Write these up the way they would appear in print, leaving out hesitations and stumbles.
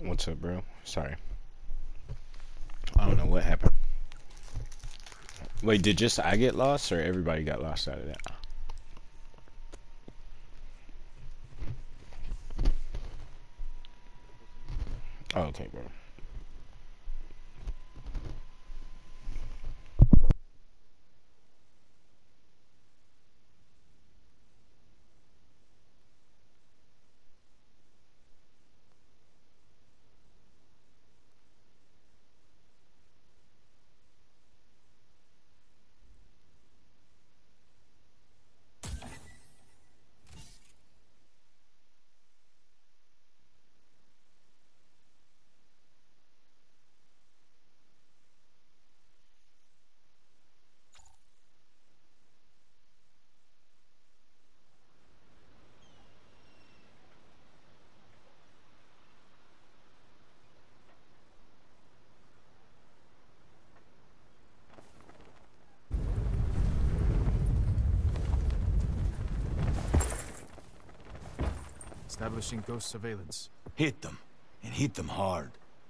What's up, bro? Sorry. I don't know what happened. Wait, did just I get lost or everybody got lost out of that? Oh, okay, bro. Establishing ghost surveillance. Hit them, and hit them hard.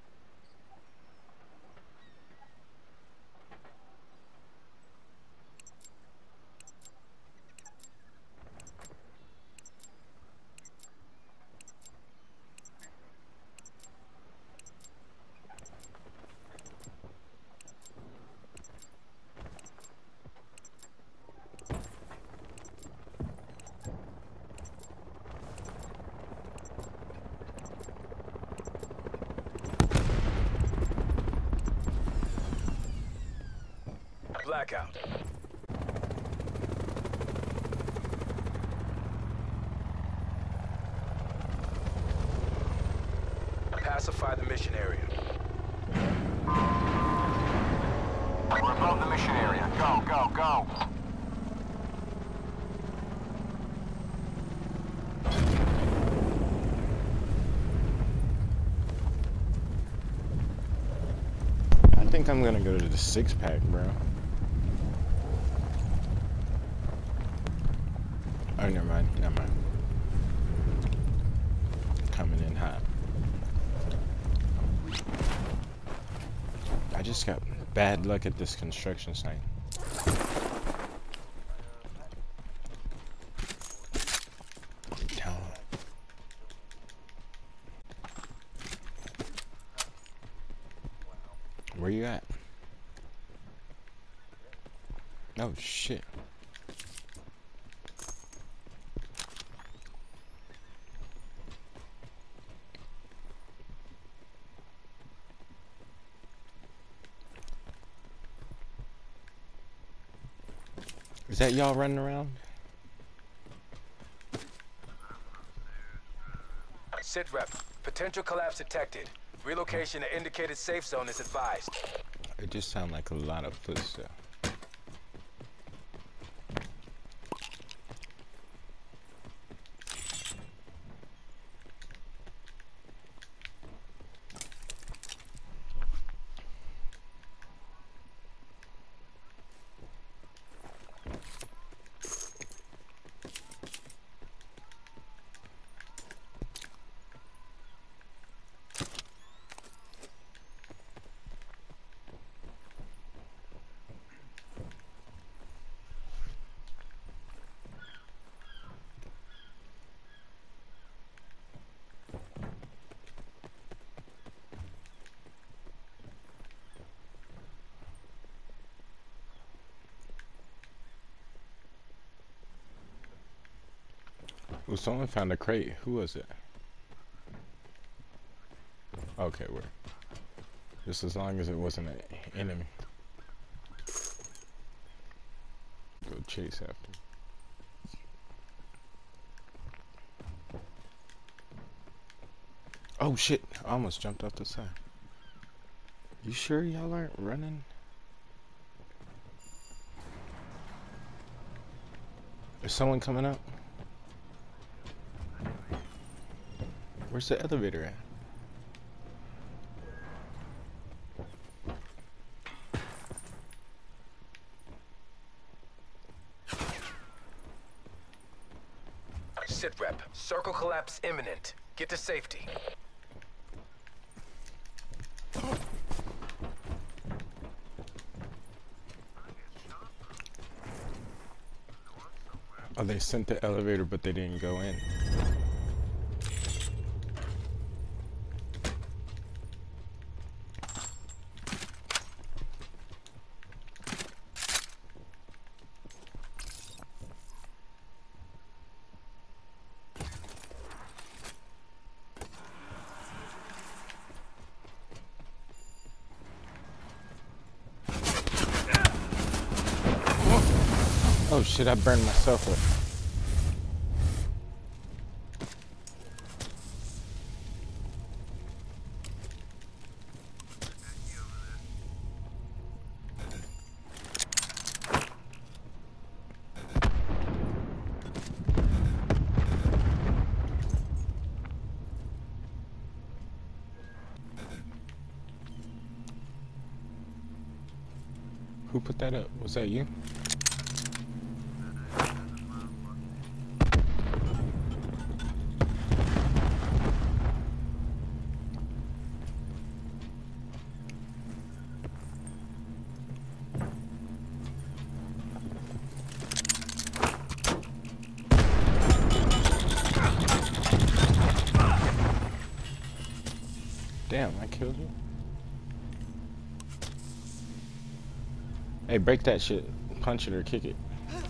Blackout. Pacify the mission area. We're above the mission area. Go, go, go. I think I'm gonna go to the 6-pack, bro. Oh, never mind. Never mind. Coming in hot. I just got bad luck at this construction site. Where you at? Oh shit. Is that y'all running around? Sit rep. Potential collapse detected. Relocation to indicated safe zone is advised. It just sounds like a lot of footsteps. Well, someone found a crate. Who was it? Okay, where? Just as long as it wasn't an enemy. Go chase after. Oh shit! I almost jumped off the side. You sure y'all aren't running? Is someone coming up? Where's the elevator at? Sit rep. Circle collapse imminent. Get to safety. Oh, they sent the elevator, but they didn't go in. Oh shit, I burned myself up. Who put that up? Was that you? Damn, I killed you. Hey, break that shit. Punch it or kick it.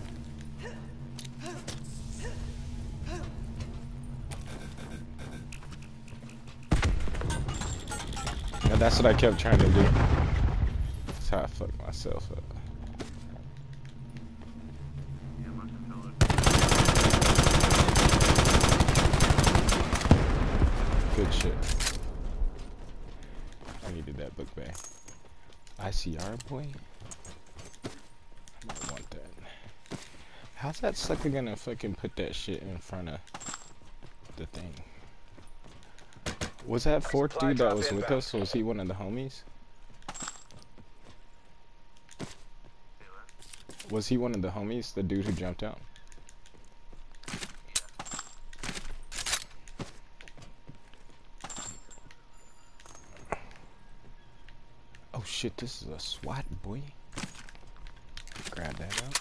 Yeah, that's what I kept trying to do. That's how I fucked myself up. Good shit. I needed that book bag. ICR boy? I might want that. How's that sucker gonna fucking put that shit in front of the thing? Was that fourth dude that was with us? Was he one of the homies? Was he one of the homies? The dude who jumped out? Oh shit, this is a SWAT boy. Grab that up.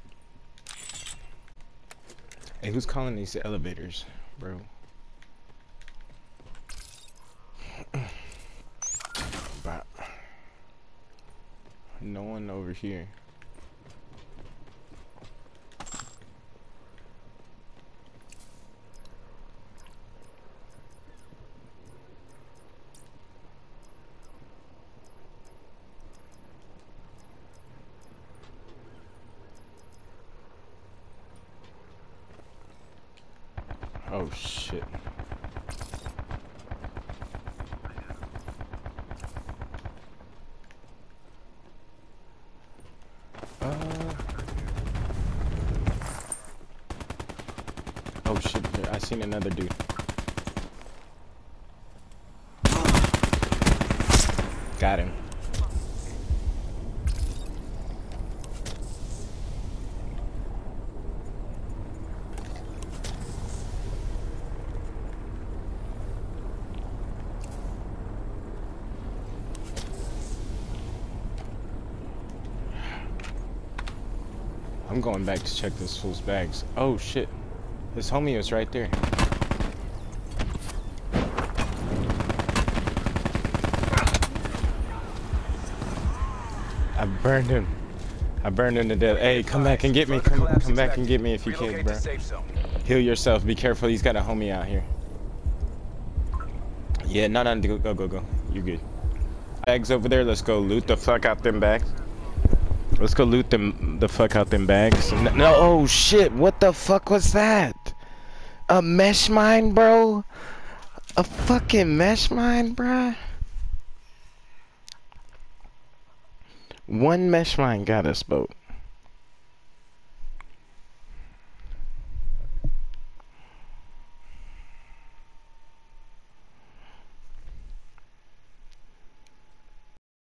Hey, who's calling these elevators, bro? But no one over here. Oh shit. Oh shit, I seen another dude. Got him. I'm going back to check this fool's bags. Oh shit. His homie was right there. I burned him. I burned him to death. Hey, come back and get me. Come back and get me if you can, bro. Heal yourself. Be careful. He's got a homie out here. Yeah, no, go. You're good. Bags over there. Let's go loot the fuck out them bags. Let's go loot the fuck out them bags. No, oh shit, what the fuck was that? A mesh mine, bro? A fucking mesh mine, bruh? One mesh mine got us, boat.